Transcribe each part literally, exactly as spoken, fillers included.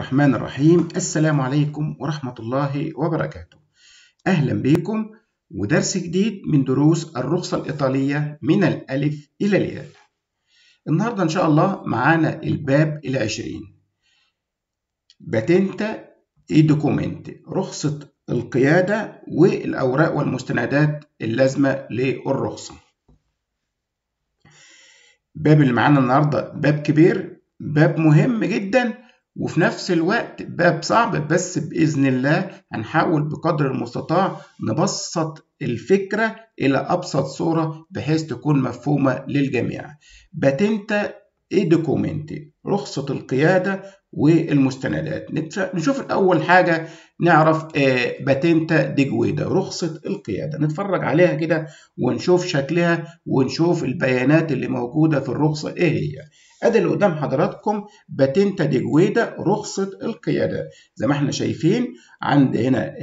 الرحمن الرحيم. السلام عليكم ورحمة الله وبركاته. أهلا بكم ودرس جديد من دروس الرخصة الإيطالية من الألف إلى الياء. النهاردة إن شاء الله معانا الباب العشرين، باتنتا إي دوكومنت، رخصة القيادة والأوراق والمستندات اللازمة للرخصة. باب اللي معانا النهاردة باب كبير، باب مهم جدا، وفي نفس الوقت باب صعب، بس بإذن الله هنحاول بقدر المستطاع نبسط الفكرة إلى أبسط صورة بحيث تكون مفهومة للجميع. باتنتا إي دوكومنتي، رخصة القيادة والمستندات. نشوف الأول حاجة نعرف باتنتا دي جويدا، رخصة القيادة. نتفرج عليها كده ونشوف شكلها ونشوف البيانات اللي موجودة في الرخصة إيه هي. ادي اللي قدام حضراتكم باتنتا دي جويدا، رخصة القيادة. زي ما احنا شايفين عند هنا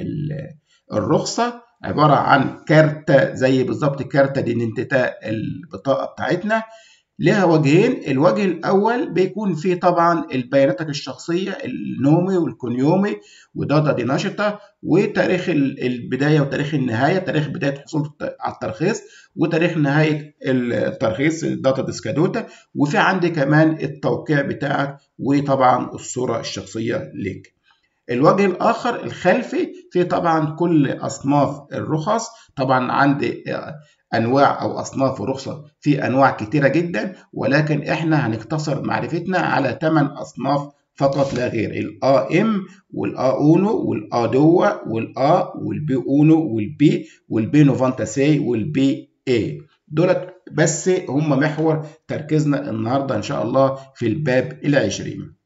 الرخصة عبارة عن كارتة، زي بالظبط كارتة دي انتتا البطاقة بتاعتنا. لها وجهين، الوجه الأول بيكون فيه طبعا بياناتك الشخصية، النومي والكونيومي وداتا دي نشطة، وتاريخ البداية وتاريخ النهاية، تاريخ بداية حصول على الترخيص وتاريخ نهاية الترخيص الداتا ديسكادوتا، وفي عندي كمان التوقيع بتاعك وطبعا الصورة الشخصية ليك. الوجه الآخر الخلفي فيه طبعا كل أصناف الرخص. طبعا عندي أنواع أو أصناف الرخصة في أنواع كتيرة جدا، ولكن إحنا هنقتصر معرفتنا على ثمان أصناف فقط لا غير: الآ إم والآ أونو والآ دوا والآ والبي أونو والبي والبي نوفانتا سي والبي إي. دولت بس هم محور تركيزنا النهاردة إن شاء الله في الباب العشرين.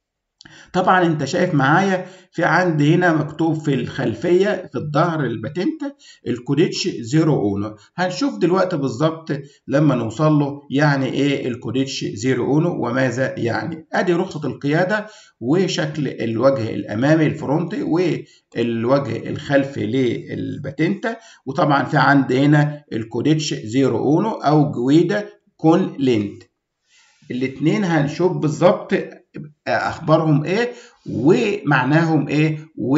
طبعا انت شايف معايا في عندي هنا مكتوب في الخلفيه في الظهر الباتنتا الكوديتش زيرو اونو. هنشوف دلوقتي بالظبط لما نوصل له يعني ايه الكوديتش زيرو اونو وماذا يعني. ادي رخصه القياده وشكل الوجه الامامي الفرونتي والوجه الخلفي للباتنتا. وطبعا في عندي هنا الكوديتش زيرو اونو او جويدا كون لينت. الاثنين هنشوف بالظبط اخبارهم ايه ومعناهم ايه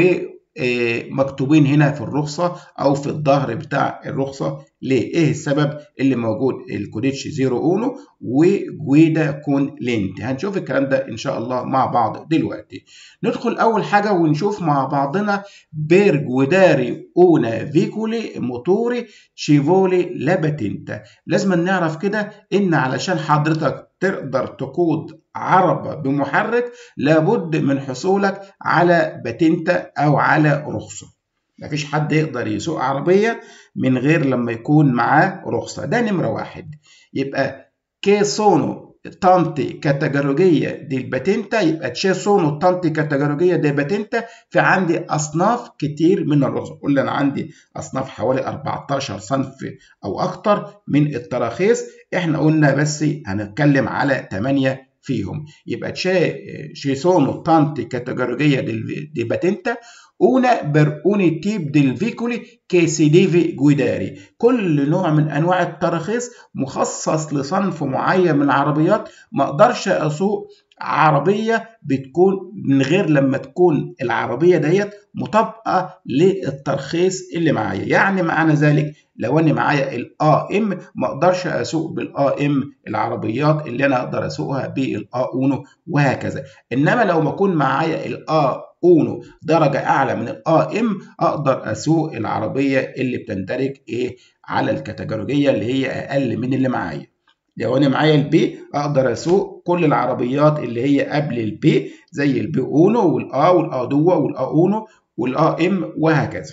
ومكتوبين هنا في الرخصه او في الظهر بتاع الرخصه ليه، ايه السبب اللي موجود الكوديتش زيرو اونو وجويدا كون لينت. هنشوف الكلام ده ان شاء الله مع بعض دلوقتي. ندخل اول حاجه ونشوف مع بعضنا بير جويداري اونا فيكولي موتوري شيفولي لا باتنتا. لازم نعرف كده ان علشان حضرتك تقدر تقود عربة بمحرك لابد من حصولك على باتنتا أو على رخصة. مفيش حد يقدر يسوق عربية من غير لما يكون معاه رخصة. ده نمرة واحد. يبقى كي سونو تانتي كاتيجورية دي الباتنتا، يبقى تشي سونو تانتي كاتيجورية دي باتنتا. في عندي أصناف كتير من الرخصة. قلنا أنا عندي أصناف حوالي أربعتاشر صنف أو أكتر من التراخيص، إحنا قلنا بس هنتكلم على ثمانية فيهم. يبقى ci sono tante categorie di patente, una per un tipo di veicoli che si deve guidare. كل نوع من انواع التراخيص مخصص لصنف معين من العربيات. ما اقدرش اسوق عربيه بتكون من غير لما تكون العربيه ديت مطابقه للترخيص اللي معايا. يعني معنى ذلك لو انا معايا الآ إم ما اقدرش اسوق بالآ إم العربيات اللي انا اقدر اسوقها بالآ أونو وهكذا. انما لو ما اكون معايا الآ أونو درجه اعلى من الآ إم اقدر اسوق العربيه اللي بتندرج ايه على الكاتيجوريه اللي هي اقل من اللي معايا. لو انا معايا البي اقدر اسوق كل العربيات اللي هي قبل البي زي البي أونو والآ والآ دوا والآ أونو والآ إم وهكذا.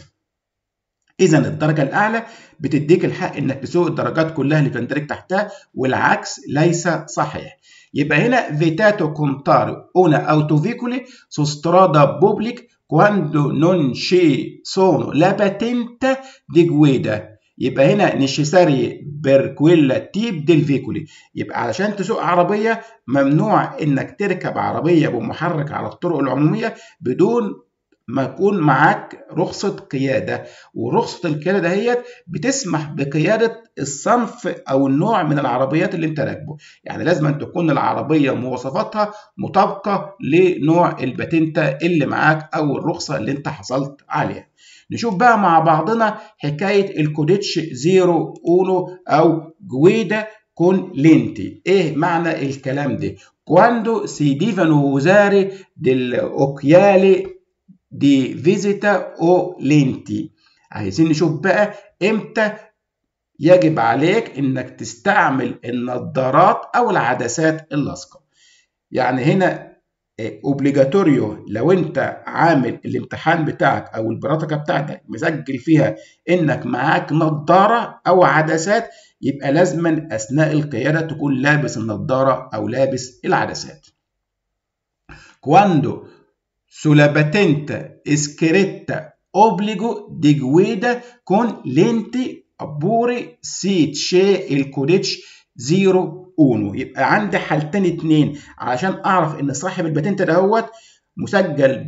إذا الدرجة الأعلى بتديك الحق إنك تسوق الدرجات كلها اللي بتندرج تحتها، والعكس ليس صحيح. يبقى هنا فيتاتو كونتارو أونا أوتوفيكولي سو سترادا بوبليك كواندو نون شي سونو لا باتنتا دي جويدا. يبقى هنا نيشيساري بيركويلا تيب ديل فيكولي. يبقى علشان تسوق عربية ممنوع إنك تركب عربية بمحرك على الطرق العمومية بدون ما يكون معاك رخصة قيادة، ورخصة القيادة دهيت بتسمح بقيادة الصنف أو النوع من العربيات اللي أنت راكبه، يعني لازم أن تكون العربية مواصفاتها مطابقة لنوع الباتنتة اللي معاك أو الرخصة اللي أنت حصلت عليها. نشوف بقى مع بعضنا حكاية الكوديتش زيرو أونو أو جويدا كون لينتي. إيه معنى الكلام ده؟ Quando si devono usare degli occhiali di visita o lenti. عايزين نشوف بقى امتى يجب عليك انك تستعمل النظارات او العدسات اللاصقه. يعني هنا اوبليجاتوريو لو انت عامل الامتحان بتاعك او البراتيكا بتاعتك مسجل فيها انك معاك نظاره او عدسات، يبقى لازما اثناء القياده تكون لابس النظاره او لابس العدسات. Quando sulla patente scritta obbligo di guida con lenti oppure se c'è il codice زيرو أونو. يبقى عندي حالتين اتنين عشان اعرف ان صاحب الباتنت دهوت مسجل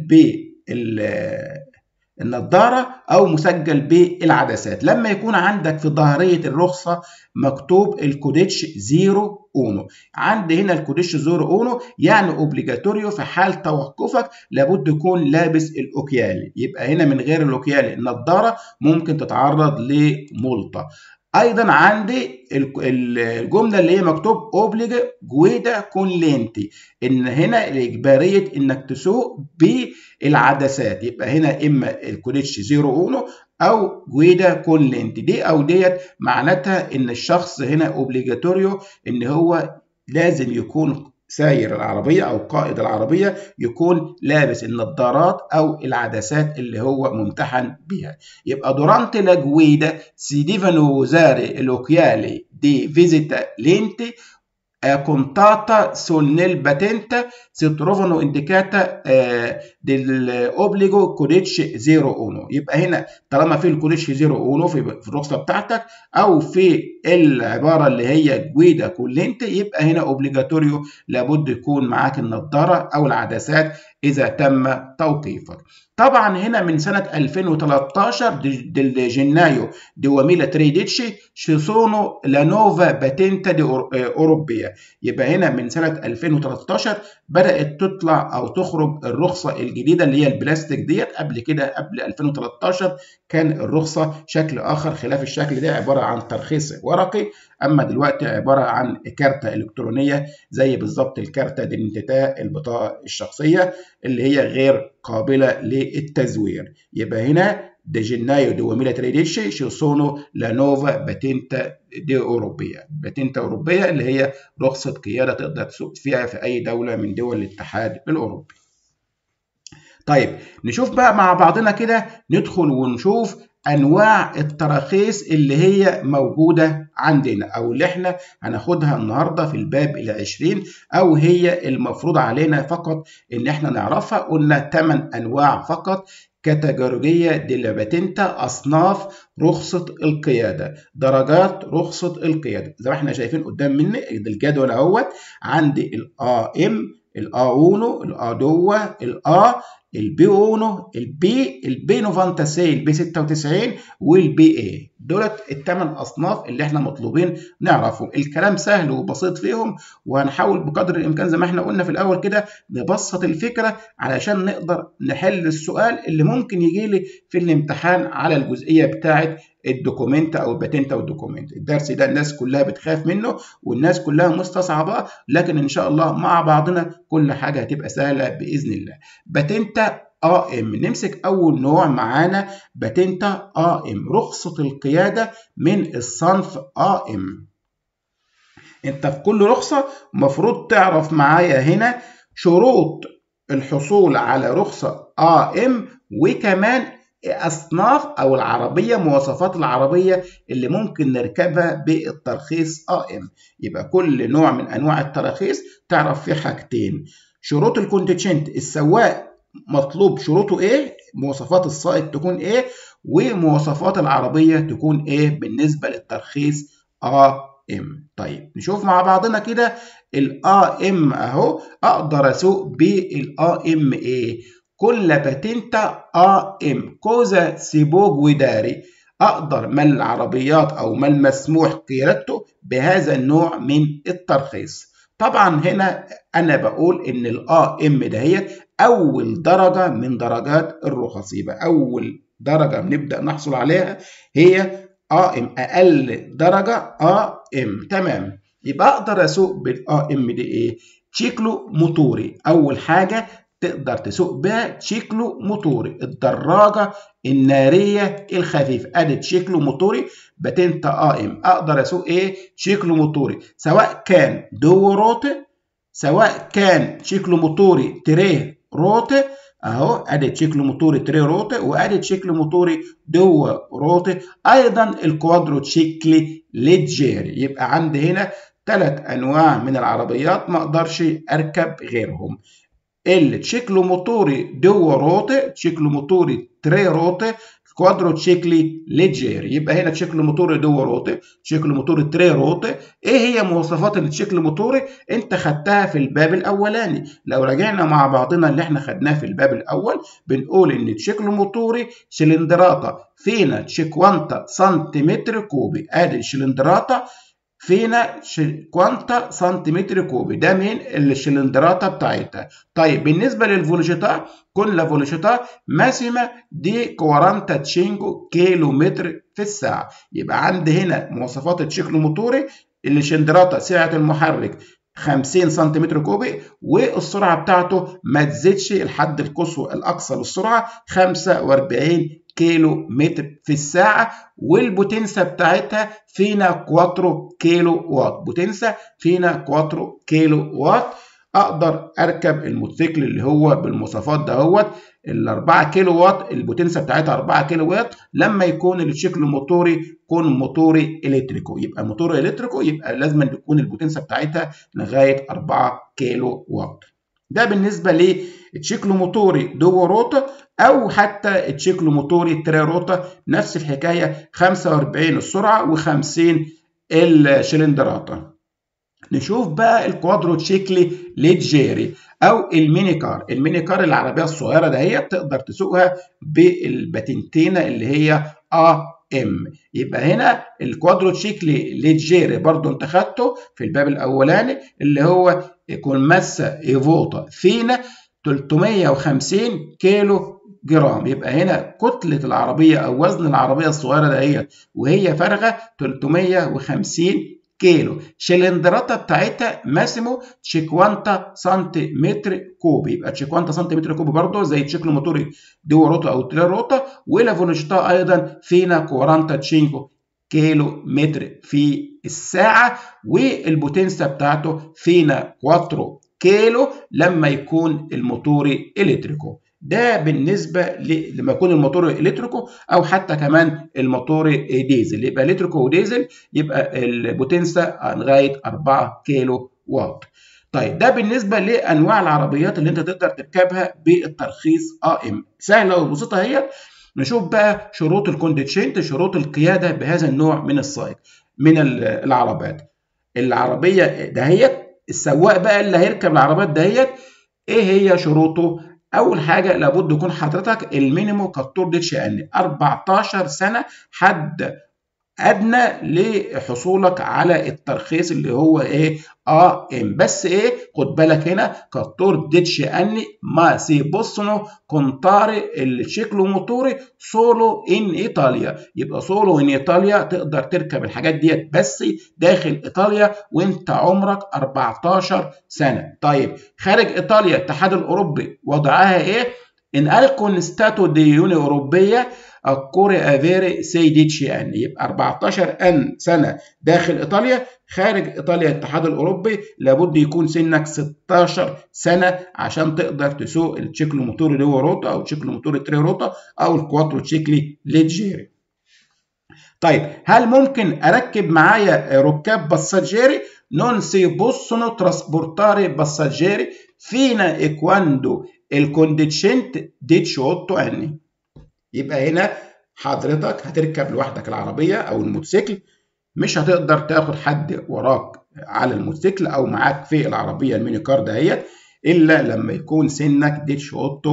بالنضاره او مسجل بالعدسات. لما يكون عندك في ظاهريه الرخصه مكتوب الكوديتش زيرو أونو، عندي هنا الكوديتش زيرو أونو يعني اوبليجاتوريو في حال توقفك لابد يكون لابس الاوكيالي. يبقى هنا من غير الاوكيالي النضاره ممكن تتعرض لملطه. ايضا عندي الجمله اللي هي مكتوب اوبليجا جويدا كون لينتي، ان هنا الاجباريه انك تسوق بالعدسات. يبقى هنا اما الكوديتش زيرو أونو او جويدا كون لينتي، دي او ديت معناتها ان الشخص هنا اوبليجاتوريو ان هو لازم يكون ساير العربية أو قائد العربية يكون لابس النظارات أو العدسات اللي هو ممتحن بيها. يبقى durante la guida si devono usare gli occhiali di visita lenti contata nel patente si trovano indicata dell'obbligo codice زيرو أونو. يبقى هنا طالما في الكوديتش زيرو أونو في الرخصة بتاعتك أو في العبارة اللي هي جويدا كون لينتي، يبقى هنا اوبليجاتوريو لابد يكون معاك النظارة أو العدسات إذا تم توقيفك. طبعا هنا من سنة ألفين وتلتاشر del gennaio duemilatredici ci sono la nuova patente di أوروبية. يبقى هنا من سنة ألفين وتلتاشر بدأت تطلع أو تخرج الرخصة الجديدة اللي هي البلاستيك ديت. قبل كده قبل ألفين وتلتاشر كان الرخصة شكل آخر خلاف الشكل ده، عبارة عن ترخيص ورقي، أما دلوقتي عبارة عن كارتة إلكترونية زي بالظبط الكارتة دينتيتا البطاقة الشخصية اللي هي غير قابلة للتزوير. يبقى هنا da gennaio duemilatredici ci sono la nuova patente دي أوروبية، باتنتة أوروبية اللي هي رخصة قيادة تقدر تسوق فيها في أي دولة من دول الاتحاد الأوروبي. طيب نشوف بقى مع بعضنا كده، ندخل ونشوف أنواع التراخيص اللي هي موجودة عندنا أو اللي احنا هناخدها النهاردة في الباب العشرين أو هي المفروض علينا فقط إن احنا نعرفها. قلنا ثمان أنواع فقط: كاتيجورية دي باتنتا، أصناف رخصة القيادة، درجات رخصة القيادة. زي ما احنا شايفين قدام مني الجدول اهوت، عندي الآ إم، الآ أونو، الآ دوا، الآ، البي أونو، البي، البي تسعة وتسعين، البي ستة وتسعين، والبي اي. دولت الثمان أصناف اللي احنا مطلوبين نعرفهم. الكلام سهل وبسيط فيهم، وهنحاول بقدر الإمكان زي ما احنا قلنا في الأول كده نبسط الفكرة علشان نقدر نحل السؤال اللي ممكن يجي لي في الامتحان على الجزئية بتاعة الدوكومنت او الباتنت او الدوكومنت. الدرس ده الناس كلها بتخاف منه والناس كلها مستصعباه، لكن ان شاء الله مع بعضنا كل حاجه هتبقى سهله باذن الله. باتنتا آ إم، نمسك اول نوع معانا باتنتا آ إم، رخصه القياده من الصنف آ إم. انت في كل رخصه مفروض تعرف معايا هنا شروط الحصول على رخصه آ إم، وكمان أصناف أو العربية، مواصفات العربية اللي ممكن نركبها بالترخيص آ إم. يبقى كل نوع من أنواع التراخيص تعرف فيه حاجتين: شروط الكونديشنت، السواق مطلوب شروطه إيه، مواصفات السائق تكون إيه، ومواصفات العربية تكون إيه بالنسبة للترخيص آ إم. طيب نشوف مع بعضنا كده الآ إم أهو. أقدر أسوق بالآ إم إيه؟ con la patenta A M cosa si può guidare. أقدر ما العربيات أو ما المسموح قيادته بهذا النوع من الترخيص. طبعا هنا أنا بقول إن ال إيه إم ده هي أول درجة من درجات الرخص، يبقى أول درجة بنبدأ نحصل عليها هي إيه إم، أقل درجة إيه إم. تمام، يبقى أقدر أسوق بال إيه إم دي إيه؟ تشيكلو موتوري. أول حاجة تقدر تسوق بها تشيكلو موتوري، الدراجة النارية الخفيفة. ادي تشيكلو موتوري باتنت إيه إم. اقدر اسوق ايه؟ تشيكلو موتوري، سواء كان دو روتي سواء كان تشيكلو موتوري تري روتي اهو، ادي تشيكلو موتوري تري روتي وادي تشيكلو موتوري دو روتي. ايضا الكوادرو تشيكلي ليجيري. يبقى عندي هنا ثلاث انواع من العربيات ما اقدرش اركب غيرهم: التشيكلو موتوري دو روتي، تشيكلو موتوري تري روتي، كوادرو تشيكلي ليجيري. يبقى هنا تشيكلو موتوري دو روتي، تشيكلو موتوري تري روتي. ايه هي مواصفات التشيكلو موتوري؟ انت خدتها في الباب الاولاني. لو رجعنا مع بعضنا اللي احنا خدناه في الباب الاول بنقول ان تشيكلو موتوري شلندراتا فينا تشيكوانتا سنتيمتر كوبي. ادي الشلندراتا فينا كوانتا سنتيمتر كوبي، ده من الشلندراتا بتاعتها. طيب بالنسبه للفولوجيتا كون لا فولوجيتا ماسيما دي كوارانتا تشينجو كيلو متر في الساعه. يبقى عندي هنا مواصفات التشيكلو موتوري: الشلندراتا سعه المحرك خمسين سنتيمتر كوبي، والسرعه بتاعته ما تزيدش الحد القصوى الاقصى للسرعه خمسة وأربعين كيلو متر في الساعة، والبوتنسة بتاعتها فينا كواترو كيلو واط. بوتنسة فينا كواترو كيلو واط. اقدر اركب الموتوسيكل اللي هو بالمواصفات دهوت ال أربعة كيلو واط، البوتنسة بتاعتها أربعة كيلو واط لما يكون التشيكلو موتوري يكون موتوري الكتريكو. يبقى موتور الكتريكو يبقى لازم تكون البوتنسة بتاعتها لغاية أربعة كيلو واط. ده بالنسبة للتشيكلو موتوري دو روتا او حتى التشيكلو موتوري تري روتا، نفس الحكايه خمسة وأربعين السرعه وخمسين الشلندراتا. نشوف بقى الكوادرو تشيكلي ليجيري او الميني كار. الميني كار العربيه الصغيره دهيت تقدر تسوقها بالباتنتينه اللي هي إيه إم. يبقى هنا الكوادرو تشيكلي ليجيري برضو انت خدته في الباب الاولاني اللي هو يكون ماسا ايفوتا فينا ثلاثمية وخمسين كيلو جرام. يبقى هنا كتلة العربية أو وزن العربية الصغيرة دهيت وهي فارغة ثلاثمية وخمسين كيلو. شلندراتا بتاعتها ماسيمو تشيكوانتا سنتيمتر كوبي. يبقى تشيكوانتا سنتيمتر كوبي برضه زي تشيكلو موتوري دو روتا أو تري روتا. ولا فولوجيتا أيضا فينا كورانتا تشينكو كيلو متر في الساعة، والبوتنسة بتاعته فينا كواترو كيلو لما يكون الموتوري الكتريكو. ده بالنسبه لما يكون الموتور الكتريكو او حتى كمان الموتور ديزل. يبقى الكتريكو وديزل يبقى البوتنسه لغايه أربعة كيلو واط. طيب ده بالنسبه لانواع العربيات اللي انت تقدر تركبها بالترخيص إيه إم. سهله وبسيطه هي. نشوف بقى شروط الكونديشنت، شروط القياده بهذا النوع من السائق من العربات. العربيه دهيت السواق بقى اللي هيركب العربيات دهيت ايه هي شروطه؟ اول حاجه لابد يكون حضرتك المينيمو كالتور ديتش ان أربعتاشر سنه حد ادنى لحصولك على الترخيص اللي هو ايه إيه إم. بس ايه خد بالك هنا كالتور ديتش اني ما سي بوسنو كونتاري الشيكلو موتوري سولو ان ايطاليا. يبقى سولو ان ايطاليا تقدر تركب الحاجات ديت بس داخل ايطاليا وانت عمرك أربعتاشر سنه. طيب خارج ايطاليا الاتحاد الاوروبي وضعها ايه؟ ان الكون ستاتو دي يوني اوروبيه الكوري افيري سي ديتش ان. يبقى أربعتاشر ان سنه داخل ايطاليا، خارج ايطاليا الاتحاد الاوروبي لابد يكون سنك ستاشر سنه عشان تقدر تسوق التشيكلو موتوري دو روتا او التشيكلو موتوري تري روتا او الكواترو تشيكلي ليجيري. طيب هل ممكن اركب معايا ركاب باساجيري؟ نون سي بوسونو تراسبورتاري باساجيري فينا اكواندو الكونديشنت ديتشوتو اني. يبقى هنا حضرتك هتركب لوحدك العربية أو الموتوسيكل، مش هتقدر تاخد حد وراك على الموتوسيكل أو معاك في العربية الميني كار دهيت إلا لما يكون سنك ديتشوتو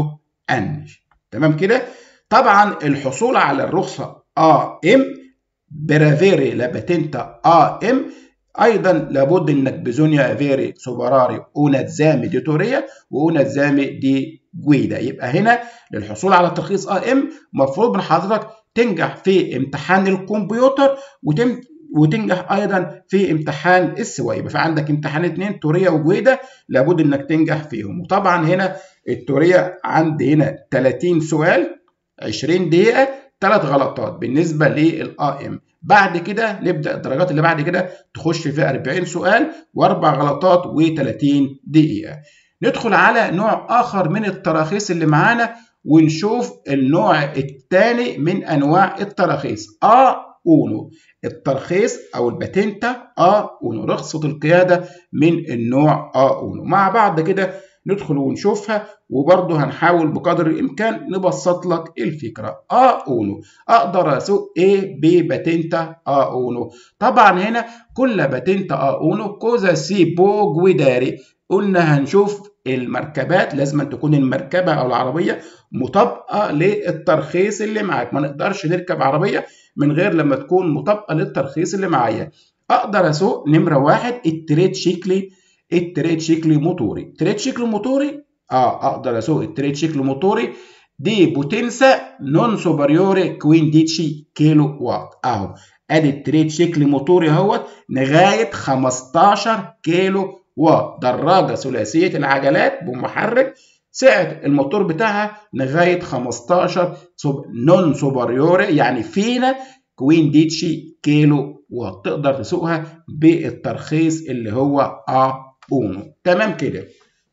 anni. تمام كده؟ طبعا الحصول على الرخصة آ إم per avere la patente آ إم ايضا لابد انك bisogna avere superare un esame di teoria وun esame di guida. يبقى هنا للحصول على الترخيص آ إم مفروض من حضرتك تنجح في امتحان الكمبيوتر وتم وتنجح ايضا في امتحان السواقه. يبقى في عندك امتحان اتنين توريه وجويده لابد انك تنجح فيهم. وطبعا هنا التوريه عندي هنا تلاتين سؤال عشرين دقيقه، ثلاث غلطات بالنسبه للآ إم. بعد كده نبدا الدرجات اللي بعد كده تخش في أربعين سؤال واربع غلطات وتلاتين دقيقه. ندخل على نوع اخر من التراخيص اللي معانا ونشوف النوع الثاني من انواع التراخيص آ أونو. الترخيص او الباتنتا آ أونو، رخصة القيادة من النوع آ أونو. مع بعض كده ندخل ونشوفها وبرضه هنحاول بقدر الامكان نبسط لك الفكرة. آ أونو اقدر اسوق ايه بباتنتا آ أونو؟ طبعا هنا كل باتنتا آ أونو كوزا سي بو جويداري. قلنا هنشوف المركبات لازم تكون المركبة او العربية مطابقة للترخيص اللي معاك. ما نقدرش نركب عربية من غير لما تكون مطابقة للترخيص اللي معايا. اقدر اسوق نمرة واحد التريد شيكلي التريد شيكلي موتوري. التريد شيكلي موتوري اه اقدر اسوق التريد شيكلي موتوري دي بوتنسا نون سوبريوري كوينديتشي كيلو وات. اهو ادي التريد شيكلي موتوري اهوت لغاية خمستاشر كيلو واط. دراجة ثلاثية العجلات بمحرك سعة الموتور بتاعها لغاية خمستاشر نون سوبريوري يعني فينا كوينديتشي كيلو واط. تقدر تسوقها بالترخيص اللي هو آ أونو. تمام كده.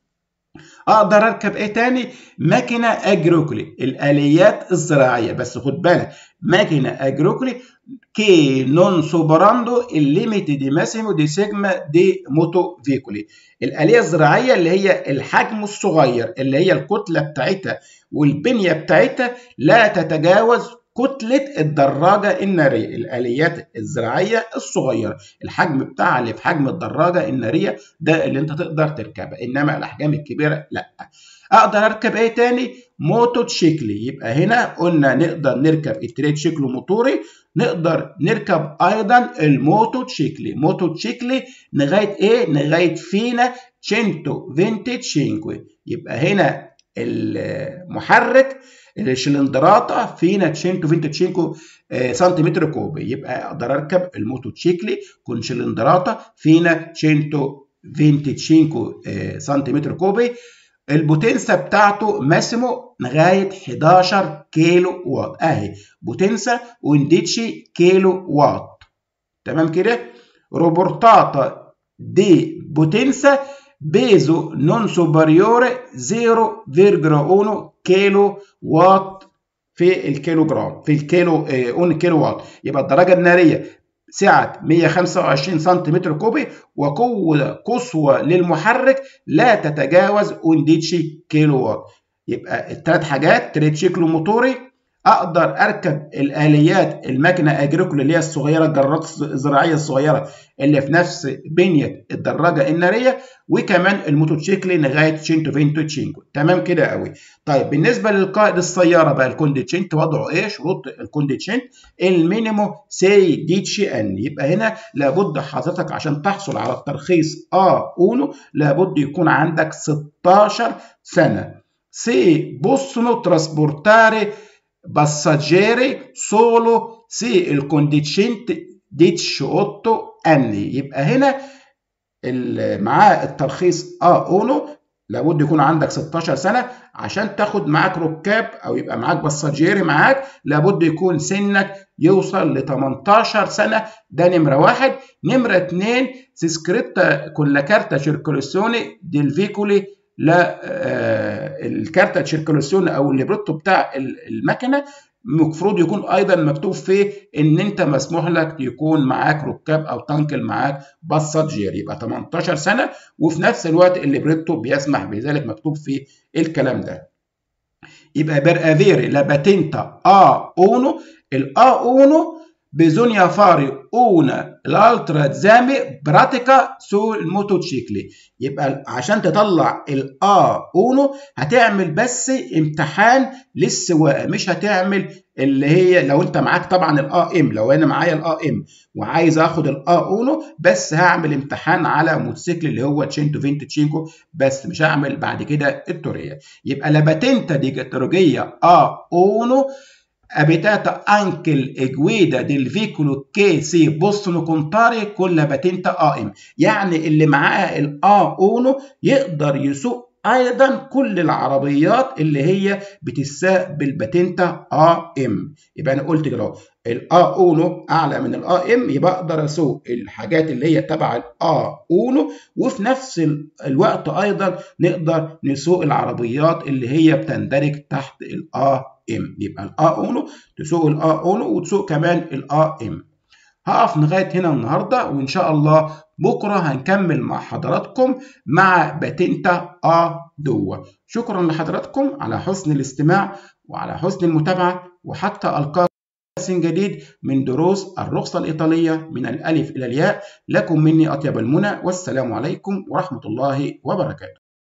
اقدر اركب ايه تاني؟ ماكينه اجروكولي، الاليات الزراعيه. بس خد بالك ماكينه اجروكولي كي نون سوبراندو الليميتي دي ماسيمو دي سيجما دي موتو فيكولي. الاليه الزراعيه اللي هي الحجم الصغير اللي هي الكتله بتاعتها والبنيه بتاعتها لا تتجاوز كتلة الدراجة النارية. الآليات الزراعية الصغيرة الحجم بتاعها اللي في حجم الدراجة النارية ده اللي انت تقدر تركبها، انما الأحجام الكبيرة لا. اقدر اركب ايه تاني؟ موتوتشيكلي. يبقى هنا قلنا نقدر نركب التريد شيكلو موتوري، نقدر نركب ايضا الموتوتشيكلي. موتوتشيكلي لغاية ايه؟ لغاية فينا تشينتو فينتيتشينكوي. يبقى هنا المحرك الشلندراتا فينا تشينتو فينتيتشينكو سنتيمتر كوبي. يبقى اقدر اركب الموتوتشيكلي كون شلندراتا فينا تشينتو فينتيتشينكو سنتيمتر كوبي. البوتنسا بتاعته ماسيمو لغايه حداشر كيلو واط. اهي بوتنسا وينديتشي كيلو واط. تمام كده. روبورتاتا دي بوتنسا بيزو نون سوبريوري صفر فاصلة واحد كيلو واط في الكيلو جرام في الكيلو اون كيلو واط. يبقى الدرجه الناريه سعة مية وخمسة وعشرين سنتيمتر كوبي وقوه قصوى للمحرك لا تتجاوز انديتشي كيلو واط. يبقى الثلاث حاجات تريد شيكلو موتوري. اقدر اركب الاليات الماكينه اجريكولا اللي هي الصغيره الجرارات الزراعيه الصغيره اللي في نفس بنيه الدراجه الناريه، وكمان الموتوتشيكلي لغايه تشينتو فينتو تشينكو. تمام كده قوي. طيب بالنسبه للقائد السياره بقى الكونديتشنت وضعه ايه؟ شروط الكونديتشنت المينيمو سي ديتشي ان. يبقى هنا لابد حضرتك عشان تحصل على الترخيص آ أونو لابد يكون عندك ستاشر سنه. سي بوسنو تراسبورتاري passaggeri solo se il conducente diciotto anni. يبقى هنا معاه الترخيص آ أونو لابد يكون عندك ستاشر سنة. عشان تاخد معاك ركاب او يبقى معاك باساجيري معاك لابد يكون سنك يوصل ل تمنتاشر سنة. ده نمرة واحد. نمرة اتنين سيسكريتا كل كارتا شيركولاسيوني ديل فيكولي. لا آه الكارتا تشيركولاسيون او الليبرتو بتاع المكنه المفروض يكون ايضا مكتوب فيه ان انت مسموح لك يكون معاك ركاب او تنقل معاك باساجير. يبقى تمنتاشر سنه وفي نفس الوقت الليبرتو بيسمح بذلك مكتوب فيه الكلام ده. يبقى بير افيري لا باتنتا آ أونو. الآ أونو bisogna fare una l'altra pratica sul motociclo. يبقى عشان تطلع الآ أونو هتعمل بس امتحان للسواقة، مش هتعمل اللي هي لو انت معاك طبعا الآ ام. لو انا معايا الآ ام وعايز اخد الآ أونو بس هعمل امتحان على موتوسيكل اللي هو تشينتو فينتو تشينكو بس، مش هعمل بعد كده التورية. يبقى لا باتنتا دي كاتالوجية آ أونو abitata anche il guida del veicolo che si possono contare con la patente آ إم. يعني اللي معاه الآ أونو يقدر يسوق ايضا كل العربيات اللي هي بتساق بالباتنتا آ إم. يبقى انا قلت كده الآ أونو اعلى من الآ إم، يبقى اقدر اسوق الحاجات اللي هي تبع الآ أونو، وفي نفس الوقت ايضا نقدر نسوق العربيات اللي هي بتندرج تحت الآ ام. يبقى الآ أونو تسوق الآ أونو وتسوق كمان الآ ام. هقف لغايه هنا النهارده، وان شاء الله بكره هنكمل مع حضراتكم مع باتنتا آ دو. شكرا لحضراتكم على حسن الاستماع وعلى حسن المتابعه، وحتى القاكم جديد من دروس الرخصه الايطاليه من الالف الى الياء. لكم مني اطيب المنى، والسلام عليكم ورحمه الله وبركاته.